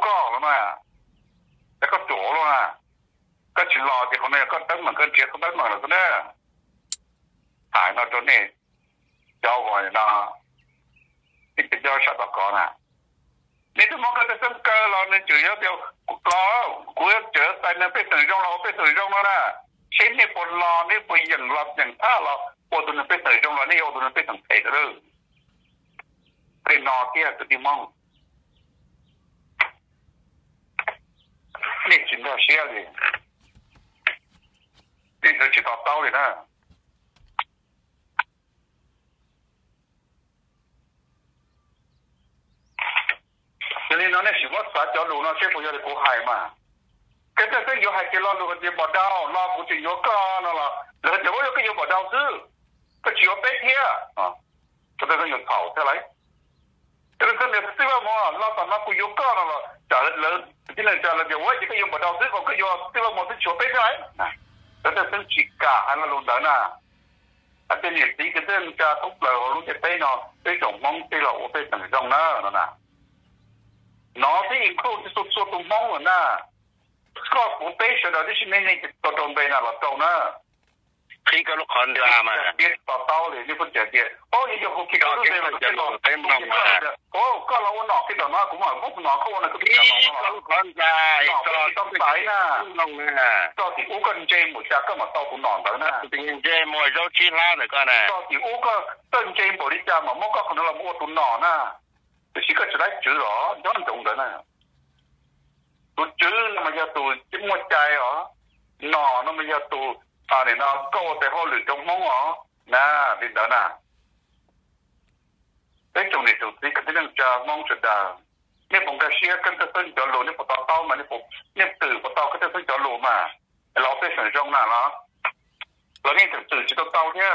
có rồi mà cái có chỗ luôn à cái chuyện lò thì hôm nay có tấn mà cái chuyện có tấn mà là cái đó hải nó chỗ này cho gọi nó thì cái cho sao có nè nếu tôi mong cái sân cơ là nên chủ yếu theo có cuối trở tại nên phải sử dụng nó nè xin này còn lò này phải dừng lò dừng tha lò của tôi nên phải sử dụng là này tôi nên phải thằng thể đó cái nọ kia tôi đi mongนี่จินเราเชื่อเลยนี่เราจิตต่อเต้าเลยนะทีนี้น้องเนี่ยสิว่าสาจอลูน้องเชื่อผู้ใหญ่ผู้หายมาก็จะเป็นอยู่หายกี่รอบลูกจะบ่ดาวรอบผู้จะยกก้อนนั่นแหละแล้วจะว่าก็อยู่บ่ดาวซื้อก็จะยกเป๊ะเที่ยก็จะต้องอยู่เผาใช่ไหมแต่ก็เนี่ยซื้อว่ามั่วรอบตอนนั้นกูยกก้อนนั่นแหละจ่ายเลยที่นั่นจ่ายเลยเดี๋ยวว่าจะก็อยู่บ่ดาวซื้อก็อยู่ซื้อว่ามั่วซื้อชัวเป๊ะใช่ไหมแล้วจะซื้อชิกาอันนั้นลูกเดินน่ะอันนี้ตีก็เดินจะทุกเลยลูกจะเป๊ะเนาะเป๊ะส่งมองเป๊ะเราเป๊ะสั่งจงนั่นน่ะnó thì include cái số tụ mong rồi nè, có cũng tế sẽ đó thì nên nên tụ tụ bên nào là tụ nữa, khi cái lúc còn ra mà, biết tao tao thì như phân giải tiền, ô như không khi đó thì mình chỉ lo tem lòng mà, ô có lâu nó cái đó nó cũng mà bút nó không là cái gì lúc còn ra, cho tao phải nè, lòng nè, cho thì u cần chơi một cha cái mà tao cũng ngon đó nè, tình hình chơi mua rau chi lá nữa cơ nè, cho thì u có cần chơi một đi cha mà mua có khả năng là mua tụ nọ nè. Chỉ có chỉ lấy chữ rõ, nó không được nè. Tụ chữ nó mà giờ tụ chỉ một chai đó, nó mà giờ tụ này nó câu để họ lựa trong món đó, nè, đi đó nè. Cái chỗ này tụ chỉ cái năng trà mong sự đà. Nếu bọn cái xe cần tới sân chợ lụa, nếu bọn tao mà nếu từ bọn tao cái tới sân chợ lụa mà, nó phải sử dụng nè nó. Rồi nên từ chỉ tao thế.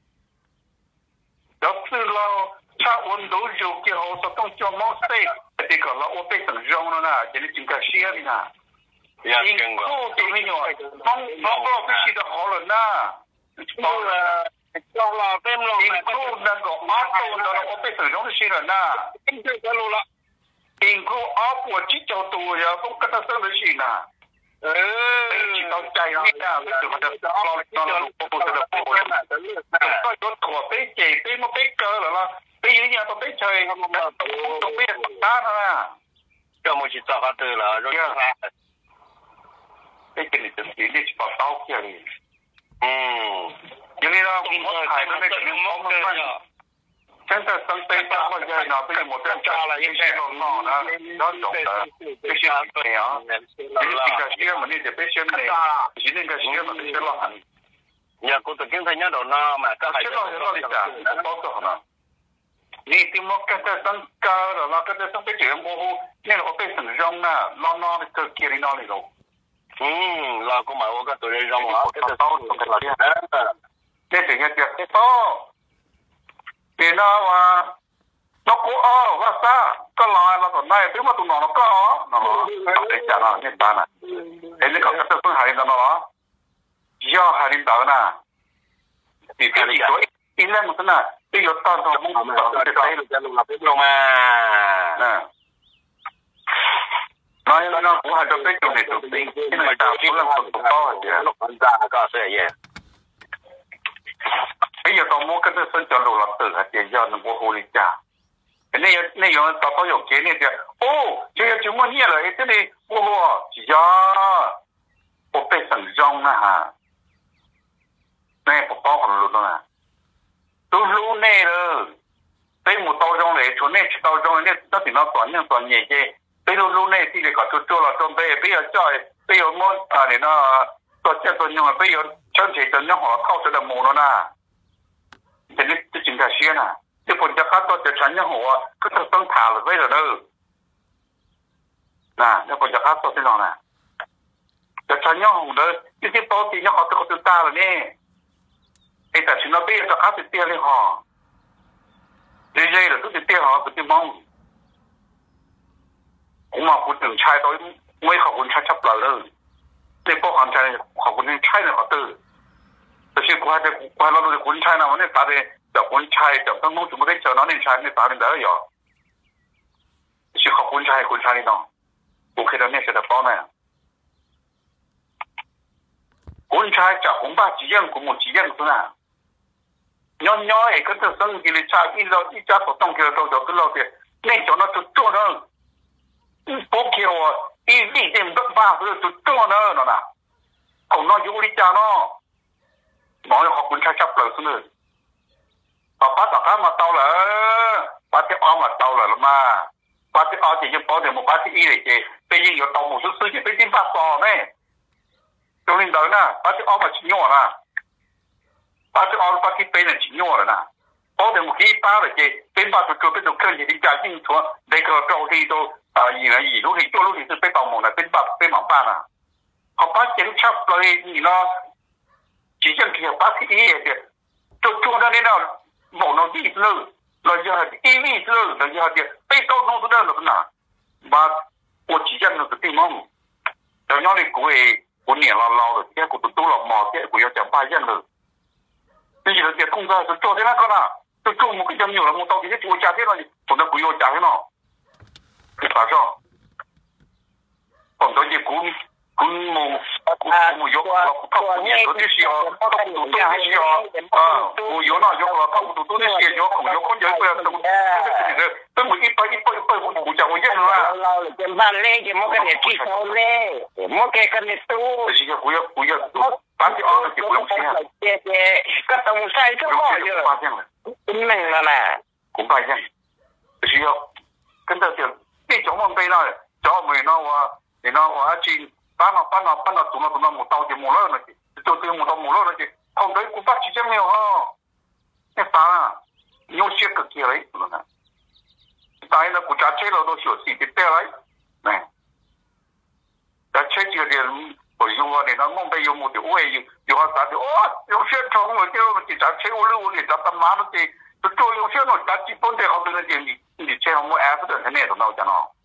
Đó từ lâu cha ôn đấu dù kia họ sẽต้องcho mong stay thì còn là ô tê từng rong nó nè cho nên chúng ta share đi nè nhưng cô tụi mình nhỏ mong lo cái gì đó họ rồi nè mong là cho là bên lo nhưng cô đang có áp cô đó là ô tê từng rong cái gì rồi nè nhưng cô áp của chỉ cho tụi ya không có tác dụng gì nè chỉ tao chạy nó nè cái tụi mình lo lo cô sẽ được cô có chỗ của cái gì cái một cái cơ là bây giờ nhà tôi biết chơi không mà tôi biết ta thôi à cho một chiếc tàu từ là rồi ra cái này tự nhiên đi vào tàu kia đi cho nên là cũng có thải nó cái món nó chẳng hạn sang tây ta bây giờ nó bây giờ một trăm cha là những cái nó nó trộn đó cái xe này á những cái xe mà đi để cái xe này chỉ nên cái xe mà đi lo hành nhà cô tự kiến thấy nhớ đồ no mà cái xe nó đi trả bao giờ hảนี่ที่มันก็จะต้องการแล้วก็จะต้องไปเจอโมโหเนี่ยเราไปสั่งจองนะนอนๆก็เกี่ยนนอนเลยลูกเราก็หมายว่าก็ตัวเรื่องของเราก็จะต้องเป็นอะไรเนี่ยถึงจะเจ็บโตเป็นว่าnó cốว่าซะก็รอเราก่อนได้ถึงว่าตัวนอนก็นอนได้จ้านะเนี่ยบ้านน่ะเห็นเขาก็ต้องหาเงินเนาะย่อหาเงินต่อนะติดไปอีกตัวอีนั่นมันน่ะที่ยศตอนตัวมึงต่อจะได้จะลงมาลงมาน้อยกูหาจะเป็นตัวนี้ตัวนี้ที่มันตามที่เราต้องต่อเนี่ยลูกมันจะก็เสียเย่ไอ้ยตัวมึงก็จะสนใจลูกเราตื่นหาเจียยอดนึกว่าโหริจ่านี่ยองต่อต่อยกเจนี่เดียวโอ้เจียจุ่มมันเนี่ยเลยที่นี่โอ้โหจ้า我被整容了哈，那不包括路了。都路内了，被木刀中嘞，从那去刀中，那到底那短年些，被路内地里搞做了准备，被要叫，被要么你那做这做用啊，被要趁钱做用好靠出来木了呐，这里这真个些呐，这本家看到这全用好啊，可是生塔了为了喽，那这本家看到这种呢，这全用好的，这些包地用好这个就大了呢。แต่ฉันเอาไปจะข้าติดเตี้ยเลยฮะเรื่อยๆเลยทุกติดเตี้ยฮะติดมองผมมาคุณถึงชายตัวไม่ขอบคุณชายชับเลยเนี่ยพวกคนชายขอบคุณชายเนี่ยเขาตื่นแต่ชื่อควายแต่ควายเราดูคุณชายนะวันนี้ตาเนี่ยจากคุณชายจากทั้งนู้นถึงไม่ได้เจอน้องเนี่ยชายเนี่ยตาเนี่ยได้หรอชื่อขอบคุณชายนี่น้อง我看到那些的包呢，我猜找红包几样，古母几样是哪？nhỏ ấy cái thứ sinh thì cha ít cha tổ tông kia đâu đâu cái lâu kia nên cho nó tụt trôi nữa bố kia ít đi tìm đất ba rồi tụt trôi nữa nó nè còn nó vô đi cha nó nói họ cũng chắc lời xuống rồi bà bắt cả mà tao là bắt cái mà tao là mà bắt cái thì chỉ bỏ được một bắt cái này chứ bây giờ有到50岁就被定八少呢就领导呢bắt cái mà chỉ nhỏ啦把这奥把去背人去用了呢，保证我可以打了去，背把就这种科技的家庭说那个招的都一人一路的做路的是被盗梦了，被忙办了，好把警察来你呢，几件去把去一的，就做到那个某种地路，那就还一米路，那就还被盗弄出来了呢，把我几件那个地梦，然后你我年老的，现在我都了毛，现在我要讲八件了。你现在工作是做的那个呢，就做我跟讲有了，我到底是我家庭了，不能不要家庭了，是啥事？很多的公有了，他不念都得需要，他不读都得需要，我有那有了，他不读都得需要，有空间不要读，这么一般我讲我认了。 老就办嘞，就莫跟你去偷嘞，莫跟你赌。 这些不要读。把这二的就不用钱。 个东西就好了。明了呢。 我发现，需要跟着就这种问题呢，找没那你那我去搬了，读了木刀就木了那去，就木刀木了那去，后头古巴几件没有哈，那啥，有些个起来，但是呢，国家车了都小心的带来，哎，但车这点。有啊，你那梦被有木的，我也有啥的，有些从我就给咱车我给咱他妈的，就做有些那咱基本的好多那些你车我 F 的那种那讲了。